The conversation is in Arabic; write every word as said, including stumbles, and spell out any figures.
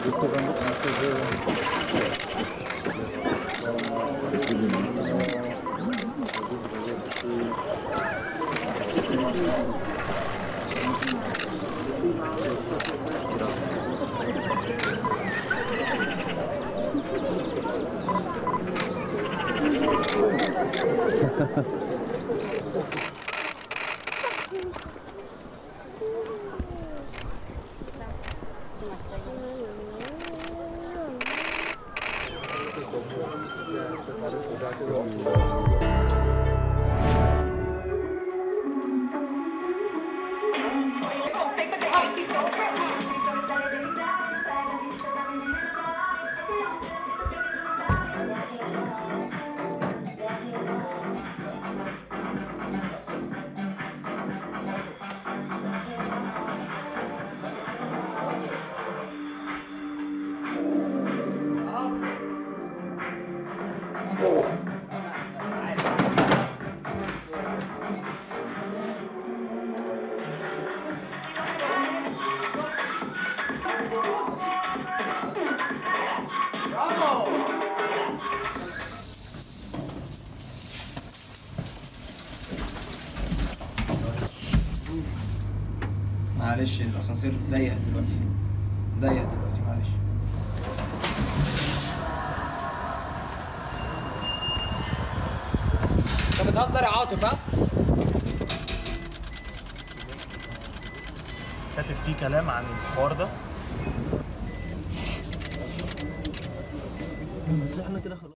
معلش الاسانسير ضيق دلوقتي ضيق دلوقتي معلش. انت بتهزر يا عاطف ها؟ كاتب فيه كلام عن الحوار ده بس احنا كده خلاص.